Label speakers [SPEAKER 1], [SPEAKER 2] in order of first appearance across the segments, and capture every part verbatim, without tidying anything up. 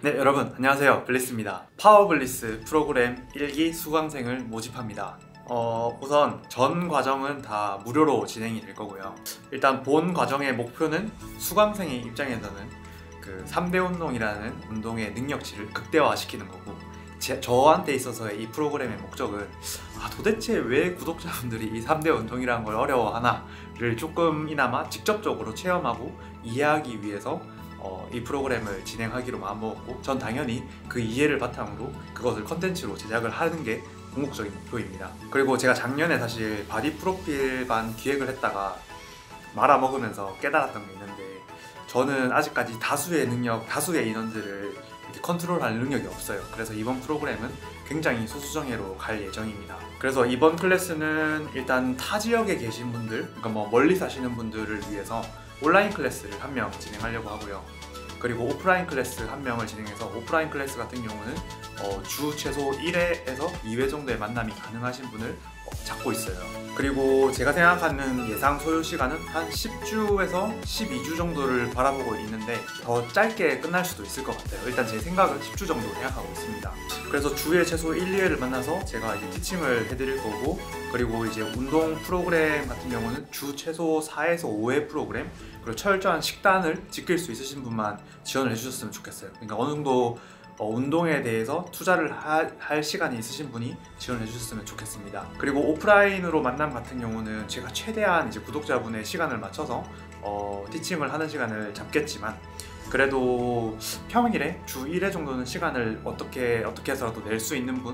[SPEAKER 1] 네, 여러분 안녕하세요. 블리스입니다. 파워블리스 프로그램 일 기 수강생을 모집합니다. 어, 우선 전 과정은 다 무료로 진행이 될 거고요. 일단 본 과정의 목표는 수강생의 입장에서는 그 삼 대 운동이라는 운동의 능력치를 극대화시키는 거고, 제, 저한테 있어서의 이 프로그램의 목적은 아, 도대체 왜 구독자분들이 이 삼 대 운동이라는 걸 어려워하나를 조금이나마 직접적으로 체험하고 이해하기 위해서 어, 이 프로그램을 진행하기로 마음먹었고, 전 당연히 그 이해를 바탕으로 그것을 컨텐츠로 제작을 하는 게 궁극적인 목표입니다. 그리고 제가 작년에 사실 바디 프로필반 기획을 했다가 말아먹으면서 깨달았던 게 있는데, 저는 아직까지 다수의 능력, 다수의 인원들을 이렇게 컨트롤할 능력이 없어요. 그래서 이번 프로그램은 굉장히 소수정예로 갈 예정입니다. 그래서 이번 클래스는 일단 타 지역에 계신 분들, 그러니까 뭐 멀리 사시는 분들을 위해서 온라인 클래스를 한 명 진행하려고 하고요. 그리고 오프라인 클래스 한 명을 진행해서, 오프라인 클래스 같은 경우는 어, 주 최소 일 회에서 이 회 정도의 만남이 가능하신 분을 어, 찾고 있어요. 그리고 제가 생각하는 예상 소요 시간은 한 십 주에서 십이 주 정도를 바라보고 있는데, 더 짧게 끝날 수도 있을 것 같아요. 일단 제 생각은 십 주 정도 생각하고 있습니다. 그래서 주에 최소 일, 이 회를 만나서 제가 이제 티칭을 해드릴 거고, 그리고 이제 운동 프로그램 같은 경우는 주 최소 사에서 오 회 프로그램, 그리고 철저한 식단을 지킬 수 있으신 분만 지원을 해주셨으면 좋겠어요. 그러니까 어느 정도 어, 운동에 대해서 투자를 하, 할 시간이 있으신 분이 지원해 주셨으면 좋겠습니다. 그리고 오프라인으로 만남 같은 경우는 제가 최대한 이제 구독자분의 시간을 맞춰서 어, 티칭을 하는 시간을 잡겠지만, 그래도 평일에 주 일 회 정도는 시간을 어떻게 어떻게 해서라도 낼 수 있는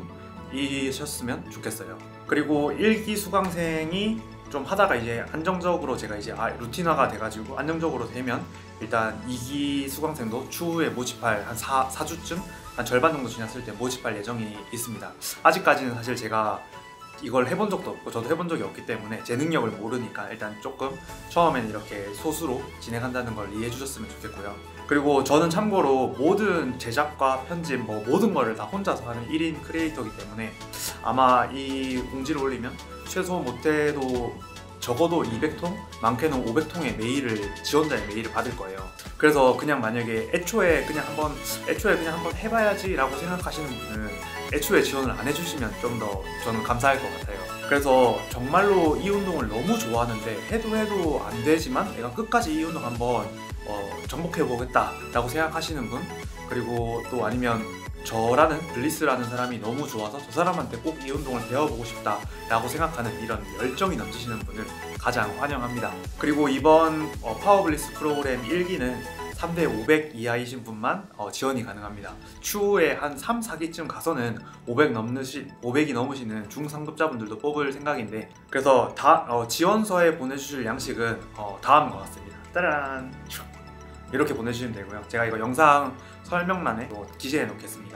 [SPEAKER 1] 분이셨으면 좋겠어요. 그리고 일 기 수강생이 좀 하다가 이제 안정적으로 제가 이제 아, 루틴화가 돼가지고 안정적으로 되면 일단 이 기 수강생도 추후에 모집할 한 사, 사 주쯤 한 절반 정도 지났을 때 모집할 예정이 있습니다. 아직까지는 사실 제가 이걸 해본 적도 없고 저도 해본 적이 없기 때문에 제 능력을 모르니까 일단 조금 처음엔 이렇게 소수로 진행한다는 걸 이해해 주셨으면 좋겠고요. 그리고 저는 참고로 모든 제작과 편집 뭐 모든 거를 다 혼자서 하는 일 인 크리에이터이기 때문에 아마 이 공지를 올리면 최소 못해도 적어도 이백 통, 많게는 오백 통의 메일을, 지원자의 메일을 받을 거예요. 그래서 그냥 만약에 애초에 그냥 한번 애초에 그냥 한번 해봐야지 라고 생각하시는 분은 애초에 지원을 안 해주시면 좀 더 저는 감사할 것 같아요. 그래서 정말로 이 운동을 너무 좋아하는데 해도 해도 안 되지만 내가 끝까지 이 운동 한번 어, 정복해 보겠다 라고 생각하시는 분, 그리고 또 아니면 저라는 블리스라는 사람이 너무 좋아서 저 사람한테 꼭 이 운동을 배워보고 싶다 라고 생각하는 이런 열정이 넘치시는 분을 가장 환영합니다. 그리고 이번 어, 파워블리스 프로그램 일 기는 삼 대 오백 이하이신 분만 어, 지원이 가능합니다. 추후에 한 삼, 사 기쯤 가서는 오백 넘으시, 오백이 넘으시는 중상급자분들도 뽑을 생각인데, 그래서 다, 어, 지원서에 보내주실 양식은 어, 다음과 같습니다. 따란! 이렇게 보내주시면 되고요. 제가 이거 영상 설명란에 기재해 놓겠습니다.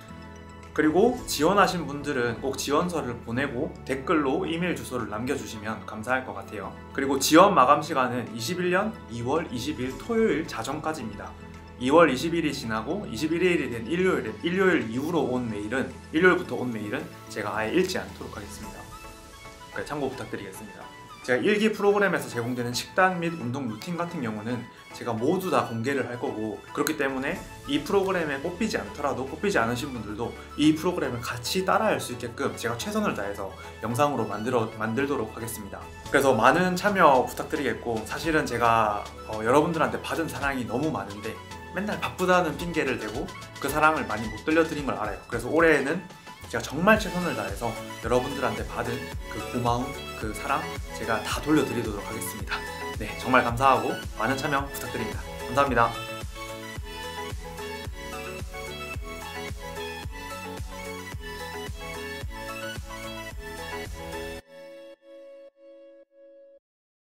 [SPEAKER 1] 그리고 지원하신 분들은 꼭 지원서를 보내고 댓글로 이메일 주소를 남겨주시면 감사할 것 같아요. 그리고 지원 마감 시간은 이십일 년 이월 이십일 토요일 자정까지입니다. 이월 이십일이 지나고 이십일 일이 된 일요일, 일요일 이후로 온 메일은, 일요일부터 온 메일은 제가 아예 읽지 않도록 하겠습니다. 참고 부탁드리겠습니다. 제가 일 기 프로그램에서 제공되는 식단 및 운동 루틴 같은 경우는 제가 모두 다 공개를 할 거고, 그렇기 때문에 이 프로그램에 뽑히지 않더라도, 뽑히지 않으신 분들도 이 프로그램을 같이 따라할 수 있게끔 제가 최선을 다해서 영상으로 만들어, 만들도록 하겠습니다. 그래서 많은 참여 부탁드리겠고, 사실은 제가 어, 여러분들한테 받은 사랑이 너무 많은데 맨날 바쁘다는 핑계를 대고 그 사랑을 많이 못 들려드린 걸 알아요. 그래서 올해에는 제가 정말 최선을 다해서 여러분들한테 받은 그 고마움, 그 사랑 제가 다 돌려드리도록 하겠습니다. 네, 정말 감사하고 많은 참여 부탁드립니다. 감사합니다.